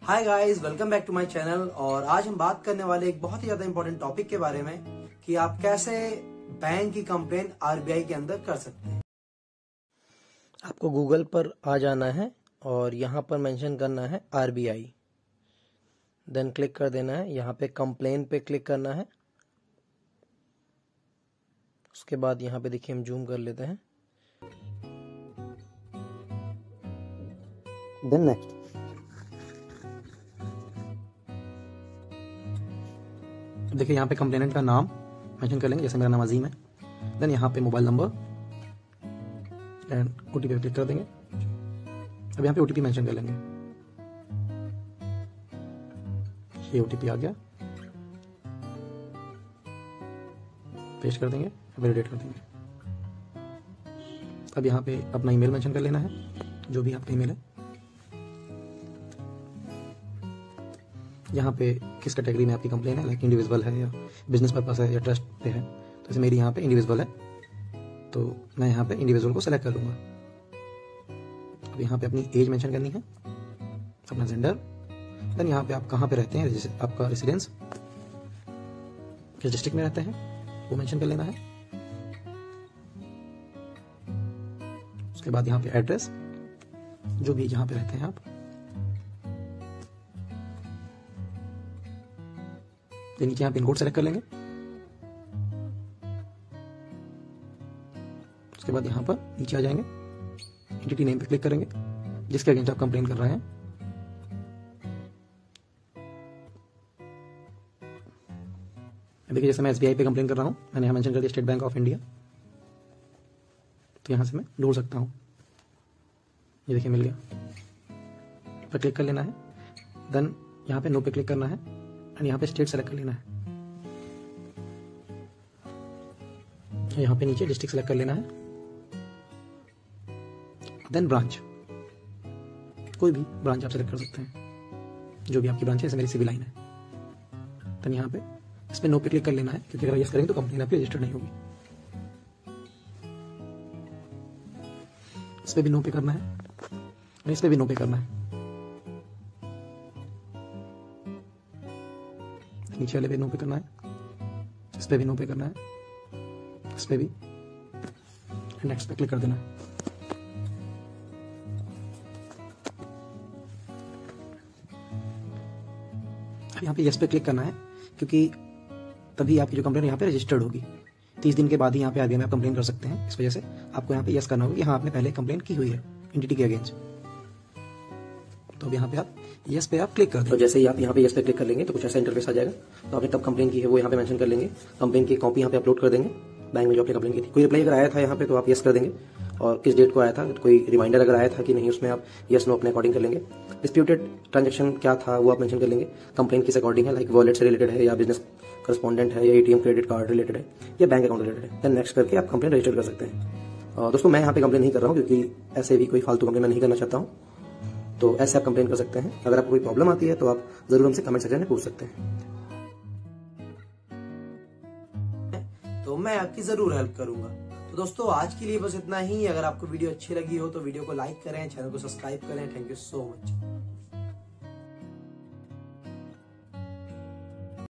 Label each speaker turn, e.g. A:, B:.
A: Hi guys, welcome back to my channel. और आज हम बात करने वाले एक बहुत ही ज्यादा इंपॉर्टेंट टॉपिक के बारे में कि आप कैसे बैंक की कंप्लेन आरबीआई के अंदर कर सकते हैं।
B: आपको गूगल पर आ जाना है और यहाँ पर मेंशन करना है आरबीआई, देन क्लिक कर देना है। यहाँ पे कंप्लेन पे क्लिक करना है। उसके बाद यहाँ पे देखिए हम जूम कर लेते हैं, देन नेक्स्ट।
C: देखिए यहाँ पे कंप्लेनेंट का नाम मेंशन कर लेंगे, जैसे मेरा नाम अजीम है। देन यहाँ पे मोबाइल नंबर एंड ओटीपी पे क्लिक कर देंगे। अब यहाँ पे ओटीपी मेंशन कर लेंगे। ये ओटीपी आ गया, पेस्ट कर देंगे, वैलिडेट कर देंगे। अब यहाँ पे अपना ईमेल मेंशन कर लेना है, जो भी आपका ईमेल है। यहाँ पे किस कैटेगरी में आपकी कंप्लेन है, लाइक इंडिविजुअल है या बिजनेस पर्पस है या ट्रस्ट पे है। तो जैसे मेरी यहाँ पे इंडिविजुअल है, तो मैं यहाँ पे इंडिविजुअल को सेलेक्ट कर लूँगा। अब यहाँ पे अपनी एज मेंशन करनी है, अपना जेंडर, देन यहाँ पे आप कहाँ पे रहते हैं, जैसे आपका रेसिडेंस किस डिस्ट्रिक्ट में रहते हैं वो मेंशन कर लेना है। उसके बाद यहाँ पे एड्रेस, जो भी जहाँ पे रहते हैं आप। नीचे यहाँ पिन कोड सेलेक्ट कर लेंगे। उसके बाद यहाँ पर नीचे आ जाएंगे, एंटिटी नेम पे क्लिक करेंगे जिसके अगेंस्ट आप कंप्लेन कर रहे हैं। देखिए जैसे मैं एसबीआई पे कंप्लेन कर रहा हूँ, मैंने यहाँ मेंशन कर दिया स्टेट बैंक ऑफ इंडिया, तो यहाँ से मैं ढूंढ सकता हूँ। ये देखिए मिल गया, पर क्लिक कर लेना है। देन यहाँ पे नो पे क्लिक करना है और यहाँ पे स्टेट सेलेक्ट कर लेना है। यहाँ पे नीचे डिस्ट्रिक्ट सेलेक्ट कर लेना है। देन ब्रांच, कोई भी ब्रांच आप सेलेक्ट कर सकते हैं, जो भी आपकी ब्रांच है। जैसे मेरी सिविल लाइन है, देन यहाँ पे इस पे नो पे क्लिक कर लेना है, क्योंकि अगर यस करेंगे तो कंप्लेन आपकी रजिस्टर्ड नहीं होगी। इस पे भी नो पे करना है और इस पे भी नो पे करना है। नीचे वाले पे नो पे करना है, इस पे भी नो पे करना है, इस पे भी, नेक्स्ट पे क्लिक कर देना है। अब यहाँ पे यस पे क्लिक करना है, क्योंकि तभी आपकी जो कंप्लेन यहाँ पे रजिस्टर्ड होगी। 30 दिन के बाद ही यहाँ पे आरबीआई में आप कंप्लेन कर सकते हैं। इस वजह से आपको यहाँ पे यस करना होगा कि हाँ आपने पहले कंप्लेन की हुई है एंटिटी के अगेंस्ट। तो अब यहाँ पे आप यस पे आप क्लिक कर दें। तो जैसे ही आप यहाँ पे यस पे क्लिक कर लेंगे तो कुछ ऐसा इंटरफेस आ जाएगा। तो आपने कब कंप्लेन की है वो यहाँ पे मेंशन कर लेंगे। कंप्लेन की कॉपी यहाँ पे अपलोड कर देंगे बैंक में जो आपने कंप्लेन की थी। कोई रिप्लाई अगर आया था यहाँ पे तो आप यस कर देंगे, और किस डेट को आया था, कोई रिमाइंडर अगर आया था कि नहीं, उसमें आप यस नो अपने अकॉर्डिंग कर लेंगे। डिस्प्यूटेड ट्रांजेक्शन क्या था वो आप मेंशन कर लेंगे, कंप्लेन किस अकॉर्डिंग है, लाइक वॉलेट से रिलेटेड है या बिजनेस करस्पॉन्डेंट है या एटीएम क्रेडिट कार्ड रिलेटेड है या बैंक अकाउंट रिलेटेड है। देन नेक्स्ट करके आप कंप्लेन रजिस्टर कर सकते हैं। दोस्तों मैं यहाँ पे कंप्लेन नहीं कर रहा हूँ, क्योंकि ऐसे भी कोई फालतू कंप्लेन मैं नहीं करना चाहता हूँ। तो ऐसे आप कंप्लेन कर सकते हैं। अगर आपको कोई प्रॉब्लम आती है तो आप जरूर हमसे कमेंट सेक्शन में पूछ सकते हैं।
A: तो मैं आपकी जरूर हेल्प करूंगा। तो दोस्तों आज के लिए बस इतना ही। अगर आपको वीडियो अच्छी लगी हो तो वीडियो को लाइक करें, चैनल को सब्सक्राइब करें। Thank you so much.